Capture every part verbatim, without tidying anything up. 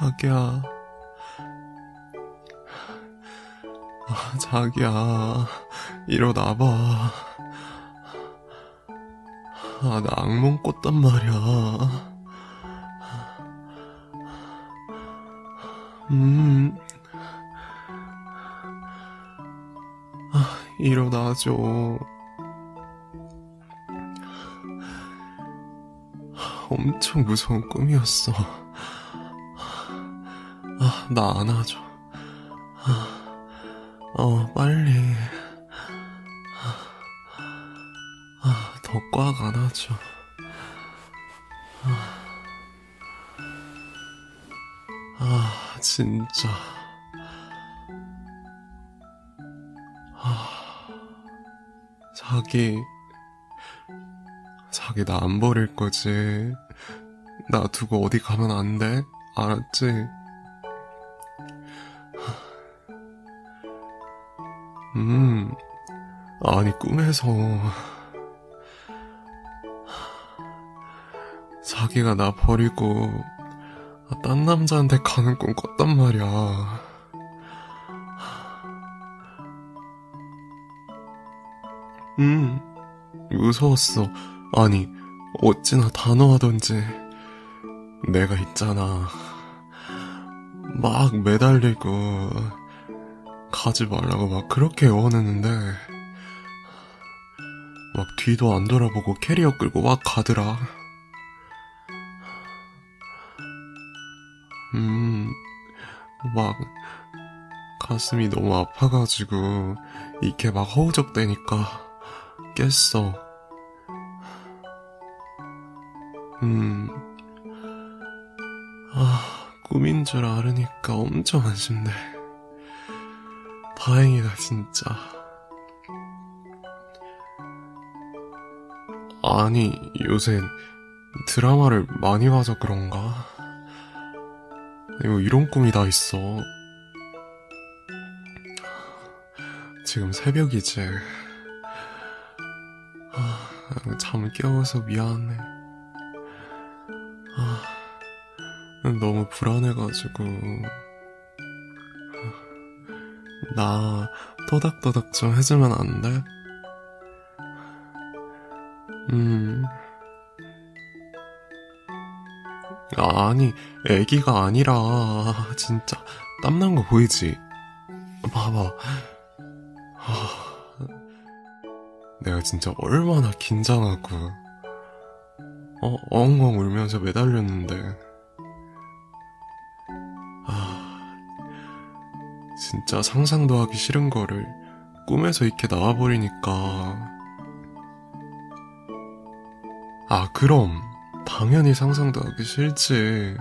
자기야. 아, 자기야. 일어나봐. 아, 나 악몽 꿨단 말이야. 음. 아, 일어나줘. 엄청 무서운 꿈이었어. 아, 나 안아줘. 아, 어, 빨리. 아, 더 꽉 안아줘. 아, 아, 진짜. 아, 자기, 자기 나 안 버릴 거지? 나 두고 어디 가면 안 돼? 알았지? 음, 아니, 꿈에서 자기가 나 버리고 딴 남자한테 가는 꿈 꿨단 말이야. 음, 무서웠어. 아니, 어찌나 단호하던지. 내가 있잖아. 막 매달리고 가지 말라고 막 그렇게 애원했는데 막 뒤도 안 돌아보고 캐리어 끌고 막 가더라. 음, 막 가슴이 너무 아파가지고 이렇게 막 허우적대니까 깼어. 음, 아, 꿈인 줄 알으니까 엄청 안심돼. 다행이다, 진짜. 아니, 요새 드라마를 많이 봐서 그런가? 이거 이런 꿈이 다 있어. 지금 새벽이지. 아, 잠 깨워서 미안해. 아, 너무 불안해가지고. 나 토닥토닥 좀 해주면 안 돼? 음. 아니, 애기가 아니라 진짜 땀난 거 보이지? 봐봐. 하... 내가 진짜 얼마나 긴장하고 어, 엉엉 울면서 매달렸는데. 아, 진짜 상상도 하기 싫은 거를 꿈에서 이렇게 나와버리니까. 아, 그럼 당연히 상상도 하기 싫지.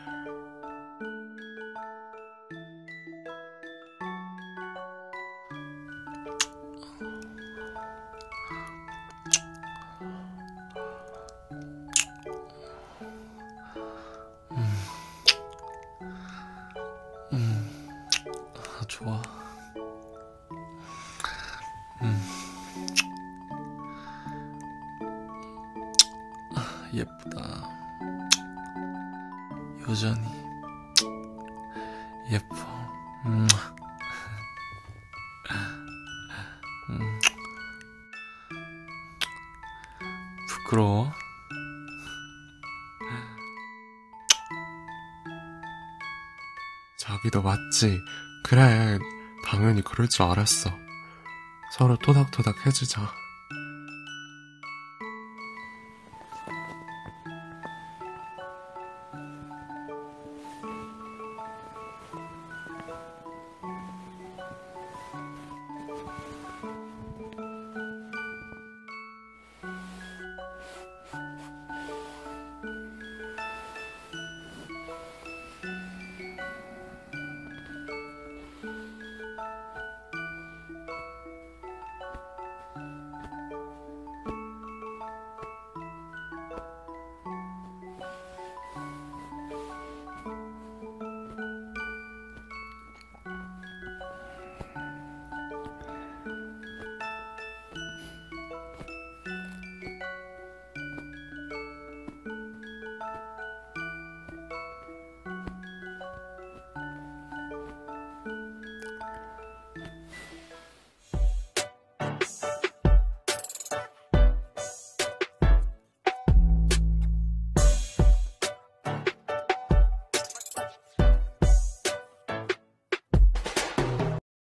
음, 음, 아, 좋아. 음, 아, 예쁘다. 여전히 예뻐. 음, 음, 부끄러워. 자기도 맞지? 그래, 당연히 그럴 줄 알았어. 서로 토닥토닥 해주자.